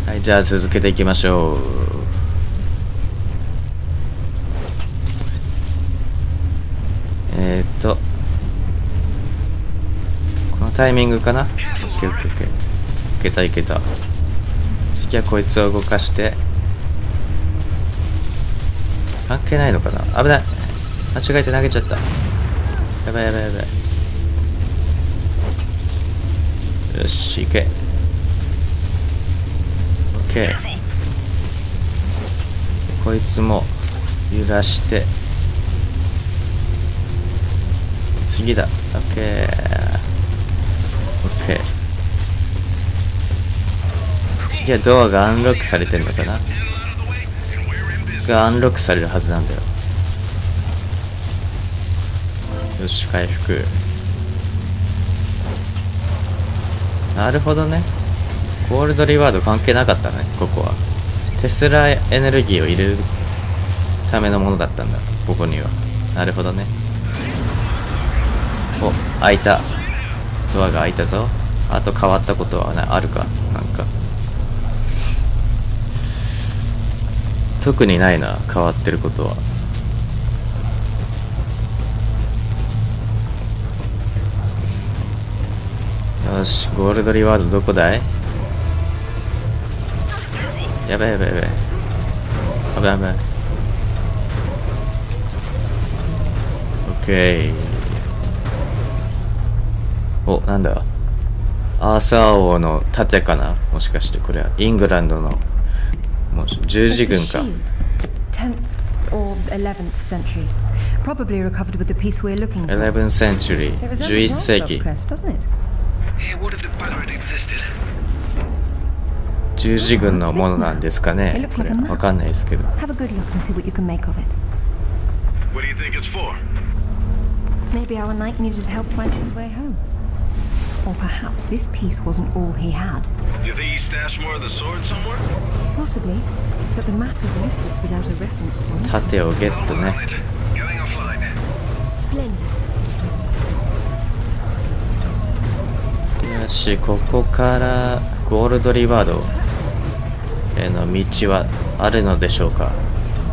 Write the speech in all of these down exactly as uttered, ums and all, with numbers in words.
はい、じゃあ続けていきましょう。えー、っとこのタイミングかな。オッケーオッケーオッケー。いけたいけた。次はこいつを動かして。関係ないのかな。危ない、間違えて投げちゃった。やばいやばいやばい。よし、行け。オッケー。こいつも揺らして次だ。オッケーオッケー。次はドアがアンロックされてるのかな。がアンロックされるはずなんだよ。よし、回復。なるほどね。ゴールドリワード関係なかったね。ここはテスラエネルギーを入れるためのものだったんだ、ここには。なるほどね。お、開いた。ドアが開いたぞ。あと変わったことは、ね、あるか。なんか特にないな、変わってることは。よし、ゴールドリワードどこだい。やばいやばいやばい。危ない危ない。オッケー。お、なんだ、アーサー王の盾かな。もしかしてこれはイングランドのもう十字軍か。 tenth or eleventh century. Probably recovered with the piece we're looking for. eleventh century. じゅういっ世紀。十字軍のものなんですかね。これわかんないですけど。 Have a good look and see what you can make of it. What do you think it's for? Maybe our knight needed help finding his way home. Or perhaps this piece wasn't all he had. You think he stashed more of the sword somewhere? Possibly, but the map is useless without a reference point. 盾をゲットね。 Going offline. Splendid. よし、ここからゴールドリワードへの道はあるのでしょうか。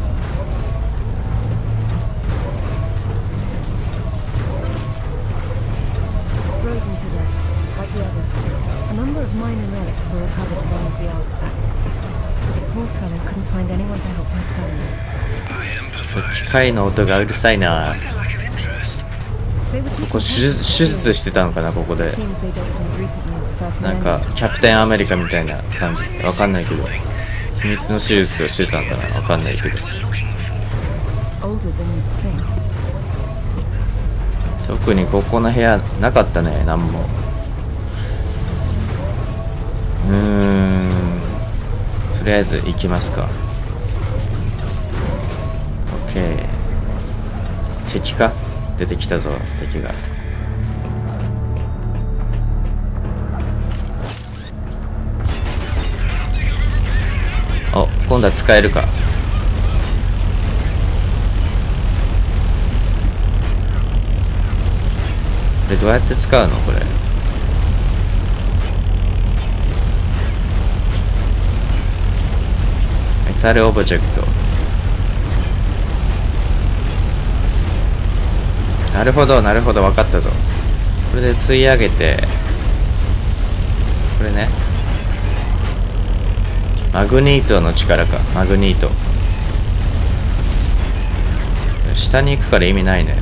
機械の音がうるさいな。ここ手術、手術してたのかな、ここで。なんかキャプテンアメリカみたいな感じ。わかんないけど、秘密の手術をしてたのかな、わかんないけど。特にここの部屋なかったね、なんも。うーん、とりあえず行きますか。オッケー。敵か、出てきたぞ、敵が。お、今度は使えるか。これどうやって使うのこれ。メタルオブジェクト。なるほどなるほど、分かったぞ。これで吸い上げて、これね、マグニートの力か。マグニート下に行くから意味ないね。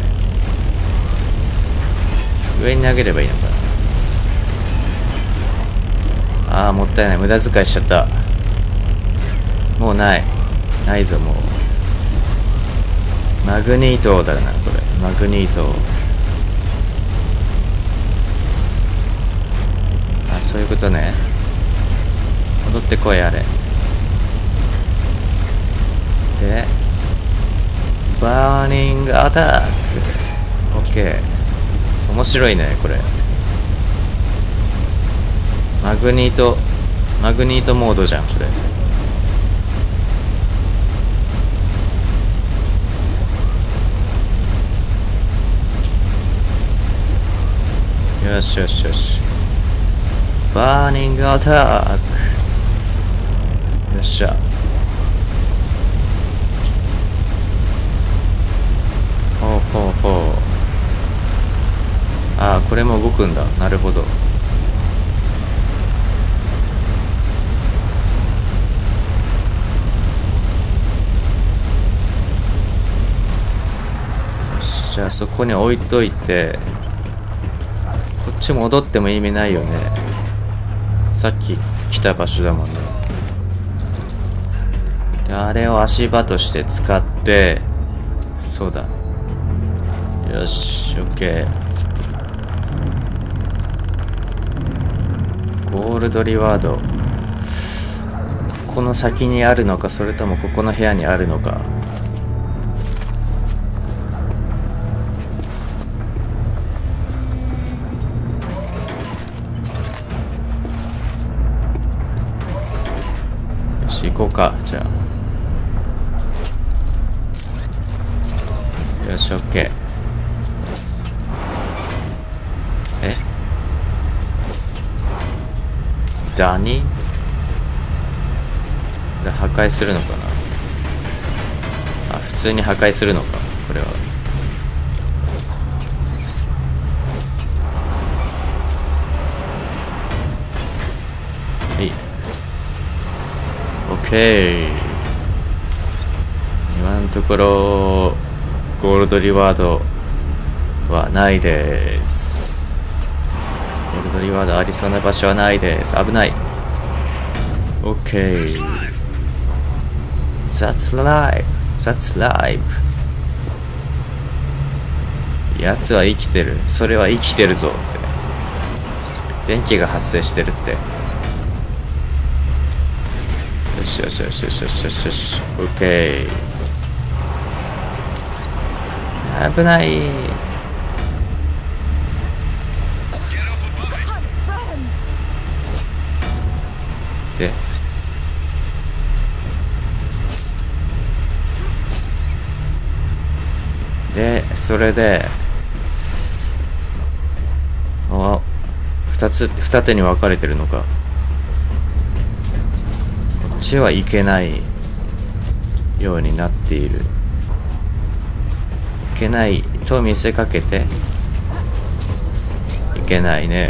上に投げればいいのかな。ああ、もったいない、無駄遣いしちゃった。もうないないぞ。もうマグニートだな、これ。マグニート。あ、そういうことね。戻ってこい、あれで、バーニングアタック。オッケー。面白いね、これ。マグニートマグニートモードじゃん、これ。よしよしよし。バーニングアタック。 しゃ。ほうほうほう。ああ、これも動くんだ。なるほど。よし、じゃあそこに置いといて、こっち戻っても意味ないよね。さっき来た場所だもんね。で、あれを足場として使って、そうだ。よし、オッケー。ゴールドリワード。ここの先にあるのか、それともここの部屋にあるのか。よし、行こうか。じゃあ。よし、オッケー。えダニこれ破壊するのかな。あ、普通に破壊するのか、これは。はい。オッケー。今のところゴールドリワードはないです。ゴールドリワードありそうな場所はないです。危ない。 OK。 That's life. That's life. やつは生きてる。それは生きてるぞって。電気が発生してるって。よしよしよしよしよしよしよし。 OK。 危ない。ででそれであ二つ二手に分かれてるのか。こっちは行けないようになっている。いけないと見せかけていけないね。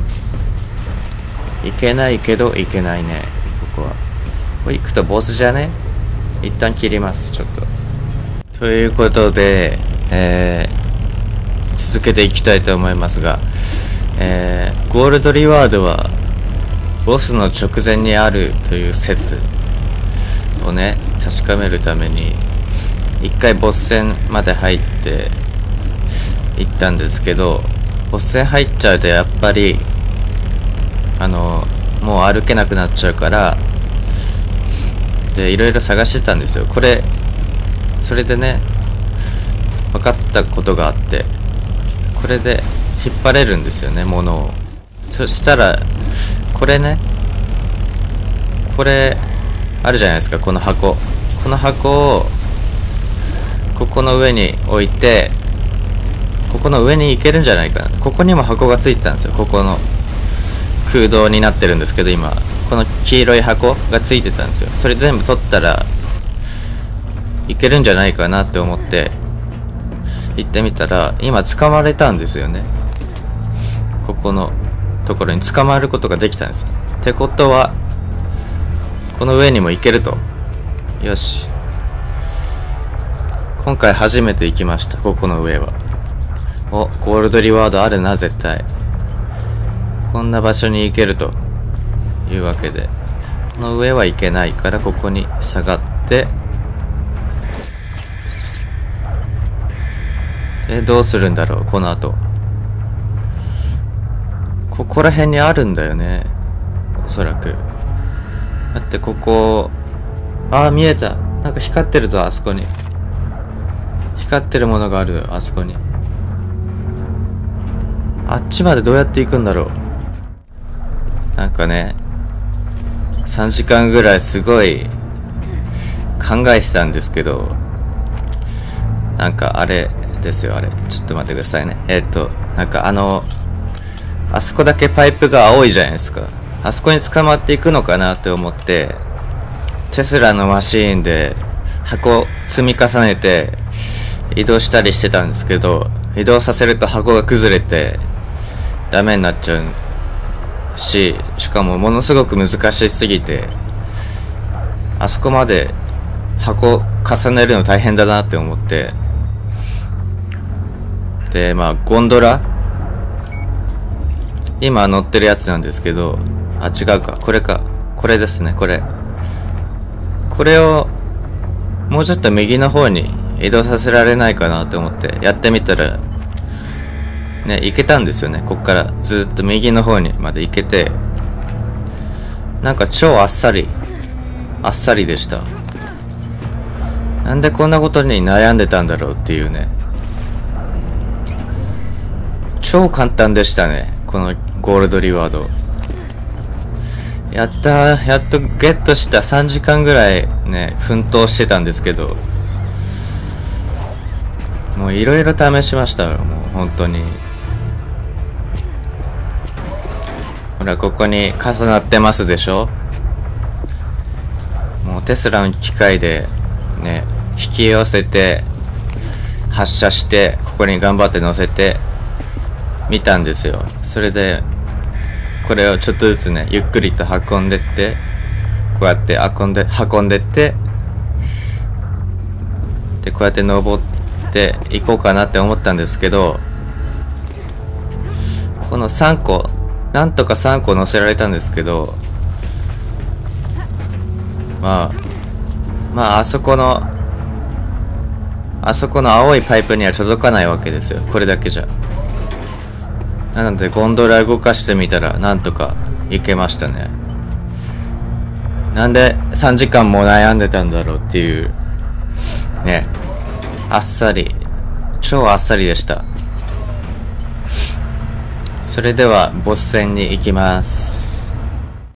いけないけどいけないね。ここはここ行くとボスじゃね。一旦切りますちょっと。ということで、えー、続けていきたいと思いますが、えー、ゴールドリワードはボスの直前にあるという説をね確かめるために一回ボス戦まで入って行ったんですけど、ボス戦入っちゃうとやっぱりあのもう歩けなくなっちゃうから、でいろいろ探してたんですよ。これそれでね分かったことがあって、これで引っ張れるんですよね、物を。そしたらこれね、これあるじゃないですか、この箱。この箱をここの上に置いて、ここの上に行けるんじゃないかな。ここにも箱がついてたんですよ。ここの空洞になってるんですけど、今この黄色い箱がついてたんですよ。それ全部取ったらいけるんじゃないかなって思って行ってみたら、今捕まれたんですよね。ここのところに捕まることができたんです。ってことはこの上にも行けると。よし、今回初めて行きました。ここの上はおゴールドリワードあるな、絶対。こんな場所に行けるというわけで、この上は行けないからここに下がって、えどうするんだろうこの後。ここら辺にあるんだよね、おそらく。だってここ、ああ見えた。なんか光ってるぞ、あそこに。光ってるものがある、あそこに。あっちまでどうやって行くんだろう。なんかね、さんじかんぐらいすごい考えてたんですけど、なんかあれですよ、あれ。ちょっと待ってくださいね。えー、っと、なんかあの、あそこだけパイプが青いじゃないですか。あそこに捕まっていくのかなって思って、 テスラのマシーンで箱積み重ねて移動したりしてたんですけど、移動させると箱が崩れてダメになっちゃうし、しかもものすごく難しすぎて、あそこまで箱重ねるの大変だなって思って、でまあゴンドラ、今乗ってるやつなんですけど、あ違うか、これか、これですね、これこれをもうちょっと右の方に移動させられないかなと思ってやってみたらね、行けたんですよね。こっからずっと右の方にまで行けて、なんか超あっさりあっさりでした。なんでこんなことに悩んでたんだろうっていうね、超簡単でしたね、このゴールドリワード。やったー、やっとゲットした。さんじかんぐらいね奮闘してたんですけど、もういろいろ試しましたよ、もう本当に。ほらここに重なってますでしょ。もうテスラの機械でね引き寄せて発射して、ここに頑張って乗せてみたんですよ。それでこれをちょっとずつねゆっくりと運んでって、こうやって運んで運んでって、でこうやって登っていこうかなって思ったんですけど、このさんこなんとかさんこ乗せられたんですけど、まあまああそこのあそこの青いパイプには届かないわけですよ、これだけじゃ。なのでゴンドラ動かしてみたらなんとかいけましたね。なんでさんじかんも悩んでたんだろうっていうね、あっさり、超あっさりでした。それではボス戦に行きます。